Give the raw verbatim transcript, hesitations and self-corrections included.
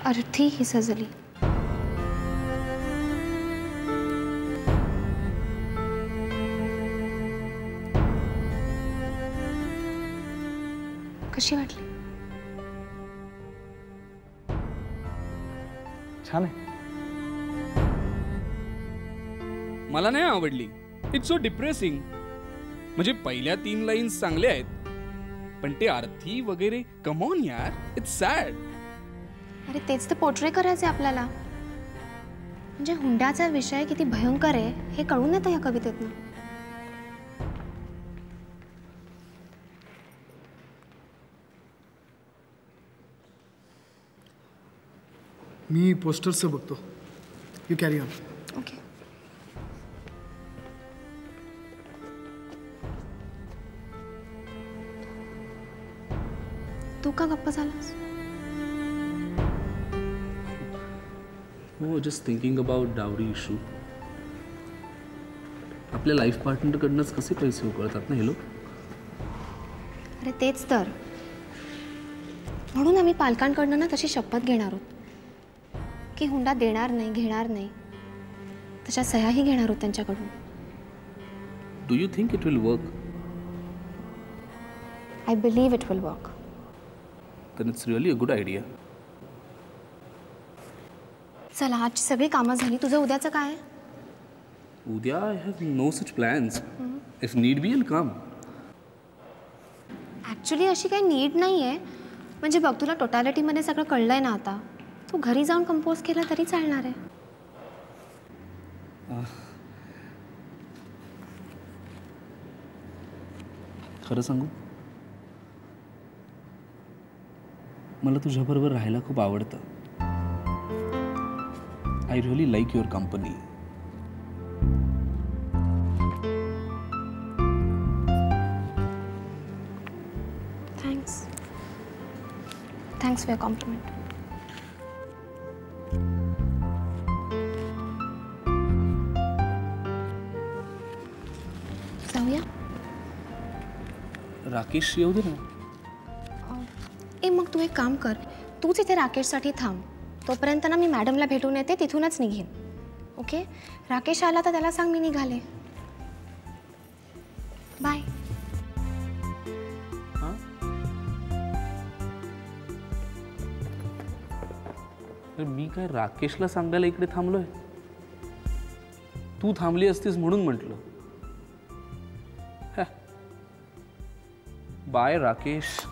अर्थी ही सजली. कशी वाटली? छान आहे. मला नाही आवडली. It's so depressing. म्हणजे पहिल्या तीन लाईन्स चांगल्या आहेत, पण ते अर्थी वगैरे कम ऑन यार, इट्स सॅड. अरे तेच तर पोर्ट्रे करायचे आपल्याला. म्हणजे हुंड्याचा विषय किती भयंकर आहे हे कळून येतं या कवितेतनं. मी पोस्टर्सचं बघतो. You carry on. ओके. तू का गप्प झालास? हो, just thinking about dowry issue. आपल्या लाईफ पार्टनरकडनंच कसे पैसे उकळतात ना हे लोक. अरे तेच तर. म्हणून आम्ही पालकांकडनं ना तशी शपथ घेणार आहोत की हुंडा देणार नाही, घेणार नाही. तशा सह्याही घेणार आहोत त्यांच्याकडून. Do you think it will work? I believe it will work. Then it's really a good idea. चला, आजची सगळी कामं झाली. तुझं उद्याचं काय? उद्या I have no such plans. If need be will come. Actually अशी काही नीड नाही आहे. म्हणजे बघ, तुला टोटॅलिटीमध्ये सगळं कळलं आहे ना आता. तू घरी जाऊन कंपोज केलं तरी चालणार आहे. खरं सांगू, मला तुझ्याबरोबर राहायला खूप आवडतं. I really like your company. Thanks. Thanks for your compliment. जाऊया. राकेश येऊ दे ना. ए मग तू एक काम कर, तूच इथे राकेशसाठी थांब. तोपर्यंत ना मी मॅडमला भेटून येते, तिथूनच निघेन. ओके? राकेश आला तर त्याला सांग मी निघाले. बाय. हां, मी काय राकेशला सांगायला इकडे थांबलोय? तू थांबली असतीस म्हणून म्हटलं. बाय राकेश.